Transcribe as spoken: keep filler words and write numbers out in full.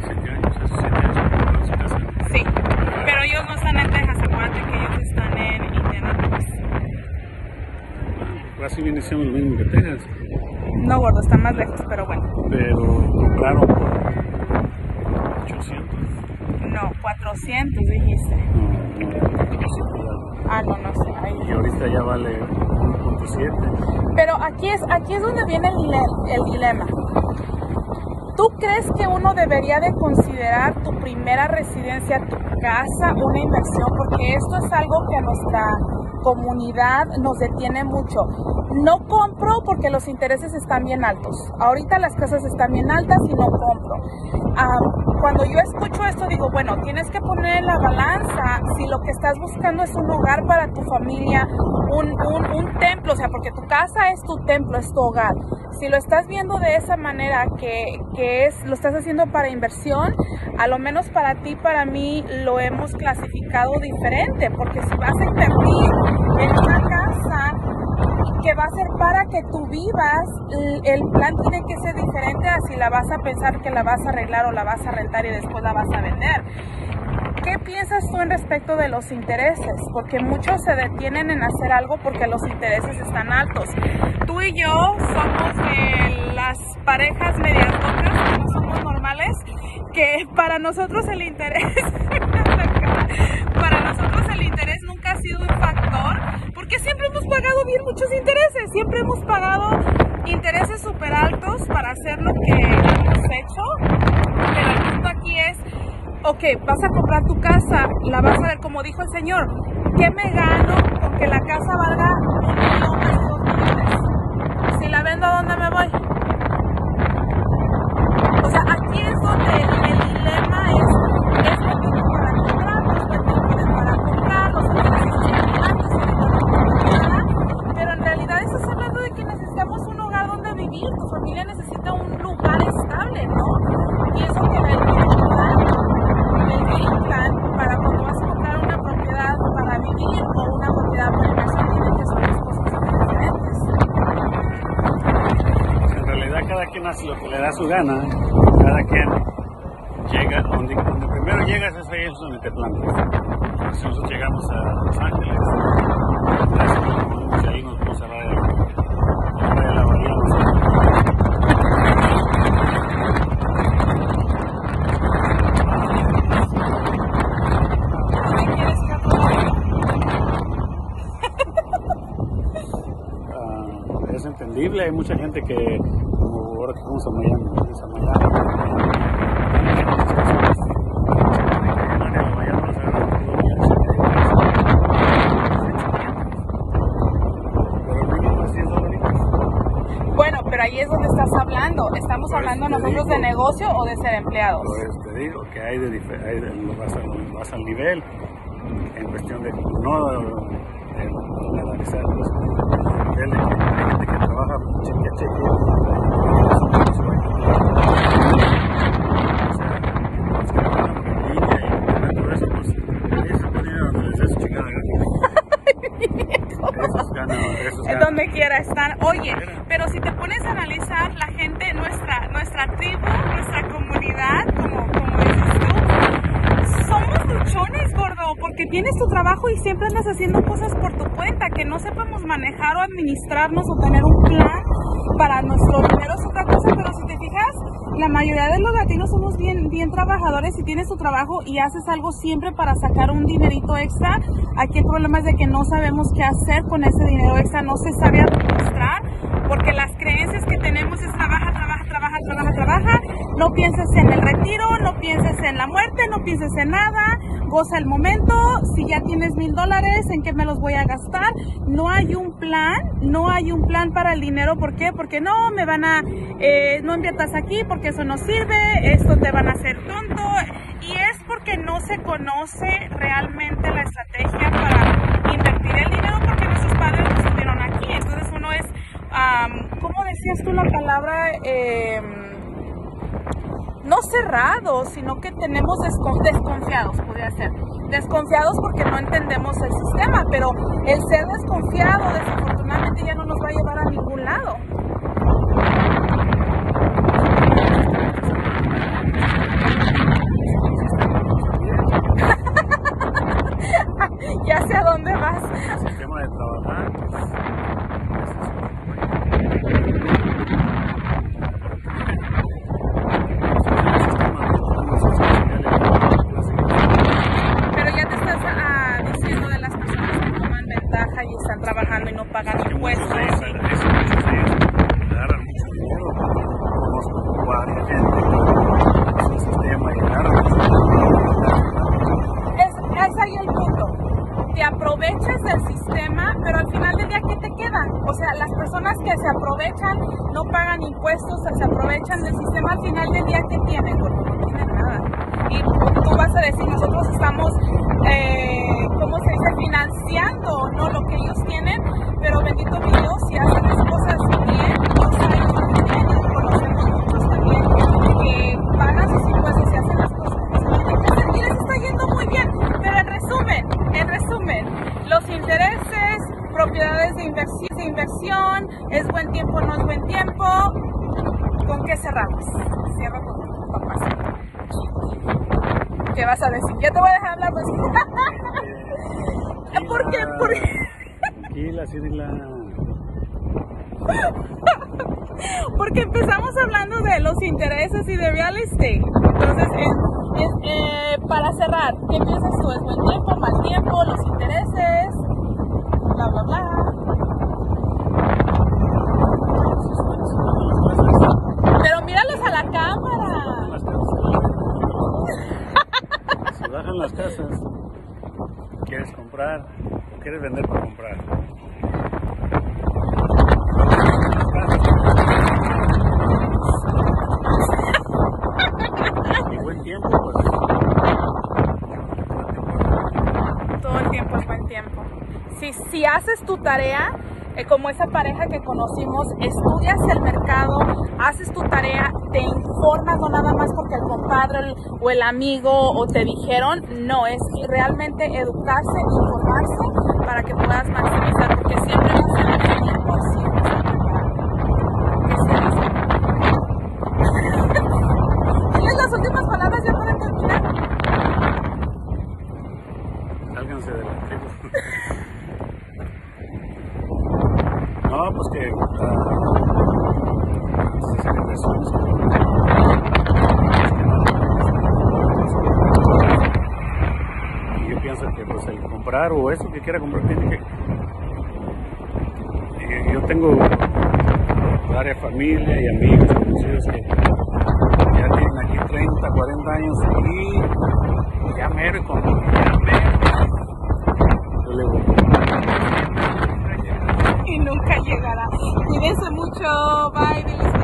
siete años, hace siete años que compraron su casa. Sí, pero ellos no están en Texas, acuérdate que ellos están en Indianapolis. Pues así viene siendo lo mismo que Texas. No, gordo, están más lejos, pero bueno. Pero compraron por ochocientos. No, cuatrocientos dijiste. No, no, cuatrocientos ya. Ah, no, no sé. Ahí. Y ahorita ya vale uno punto siete. Pero aquí es, aquí es donde viene el, dile- el dilema. ¿Tú crees que uno debería de considerar tu primera residencia, tu casa, una inversión? Porque esto es algo que a nuestra comunidad nos detiene mucho. No compro porque los intereses están bien altos. Ahorita las casas están bien altas y no compro. Ah, cuando yo escucho esto digo, bueno, tienes que poner en la balanza si lo que estás buscando es un hogar para tu familia, un, un, un templo, o sea, porque tu casa es tu templo, es tu hogar. Si lo estás viendo de esa manera, que, que es, lo estás haciendo para inversión, a lo menos para ti, para mí, lo hemos clasificado diferente, porque si vas a invertir en una casa que va a ser para que tú vivas, el plan tiene que ser diferente a si la vas a pensar que la vas a arreglar o la vas a rentar y después la vas a vender. ¿Qué piensas tú en respecto de los intereses? Porque muchos se detienen en hacer algo porque los intereses están altos. Tú y yo somos de las parejas medias locas, que no somos normales, que para nosotros el interés, para nosotros el interés nunca ha sido un factor, porque siempre hemos pagado bien muchos intereses, siempre hemos pagado intereses súper altos para hacer lo que hemos hecho, pero el punto aquí es, ok, vas a comprar tu casa, la vas a ver como dijo el señor, ¿qué me gano con que la casa valga un millón, casi dos millones? Si la vendo, ¿a dónde me voy? O sea, aquí es donde el, el dilema es, es el tiempo para comprar, no es el tiempo para comprar, los intereses, pero en realidad estás hablando de que necesitamos un hogar donde vivir, tu familia necesita un lugar estable, ¿no? Y eso que el game plan para cuando vas a comprar una propiedad para vivir o una propiedad para inversión, tienen que son dos cosas diferentes. En realidad cada quien hace lo que le da su gana, cada quien llega, donde, donde primero llegas es ahí es donde te plantas. Si nosotros llegamos a Los Ángeles, ahí nos vamos a la, a la bahía. Es entendible, hay mucha gente que, como ahora que fuimos a Miami, fuimos a Miami, bueno, pero ahí es donde estás hablando, estamos hablando nosotros de negocio o de ser empleados. Pues te digo que hay de, hay de lo, vas al, lo vas al nivel, en cuestión de no de, de analizar los nivel de que hay gente que trabaja cheque a cheque. Es donde quiera estar. Oye, pero si te pones a analizar la gente, nuestra, nuestra tribu, nuestra comunidad, como, como dices tú, somos luchones, gordo, porque tienes tu trabajo y siempre andas haciendo cosas por tu cuenta, que no sepamos manejar o administrarnos o tener un plan para nuestro dinero es otra cosa, pero si te fijas, la mayoría de los latinos somos bien, bien trabajadores y tienes tu trabajo y haces algo siempre para sacar un dinerito extra. Aquí el problema es de que no sabemos qué hacer con ese dinero extra, no se sabe administrar, porque las creencias que tenemos es trabaja, trabaja, trabaja, trabaja, trabaja, no pienses en el retiro, no pienses en la muerte, no pienses en nada, goza el momento, si ya tienes mil dólares, ¿en qué me los voy a gastar? No hay un plan, no hay un plan para el dinero, ¿por qué? Porque no, me van a, eh, no inviertas aquí porque eso no sirve, esto te van a hacer tonto, y es porque no se conoce realmente la estrategia para invertir el dinero, porque nuestros padres no estuvieron aquí, entonces uno es, um, ¿cómo decías tú la palabra? Eh, no cerrados, sino que tenemos descon desconfiados, podría ser, desconfiados porque no entendemos el sistema, pero el ser desconfiado desafortunadamente ya no nos va a llevar a ningún lado. y tú vas a decir, nosotros estamos, eh, ¿cómo se dice?, financiando, ¿no?, lo que ellos tienen, pero bendito mi Dios, si hacen las cosas bien, Dios a ellos también, y conocemos nosotros también, que pagan sus impuestos y hacen las cosas y les está yendo muy bien. Pero en resumen, en resumen, los intereses, propiedades de inversión, de inversión, es buen tiempo, no es buen tiempo. ¿Con qué cerramos? Cierro con tus papás. ¿Qué vas a decir? Ya te voy a dejar hablar más. ¿Por qué? ¿Por qué? Tranquila, Cirila. Porque empezamos hablando de los intereses y de real estate. Entonces, es, es, eh, para cerrar, ¿qué piensas tú? ¿Es buen tiempo, mal tiempo, los intereses? Bla, bla, bla. Pero míralos a la cámara. Si bajan las casas, ¿quieres comprar o quieres vender para comprar? Y buen tiempo, pues. Todo el tiempo es buen tiempo. Si, si haces tu tarea, eh, como esa pareja que conocimos, estudias el mercado, haces tu tarea, te informas, no nada más porque el compadre el, o el amigo o te dijeron, no, es realmente educarse, informarse para que puedas maximizar, porque siempre va a ser el tiempo, siempre va a ser ¿Tienes las últimas palabras ya para terminar? Sálganse de la tribu. No, pues que esas inversiones y yo pienso que pues el comprar o eso que quiera comprar tiene que y yo tengo varias familias y amigos conocidos que ya tienen aquí treinta, cuarenta años y ya mero con ya mero yo le voy y nunca llegará. Cuídense mucho, bye.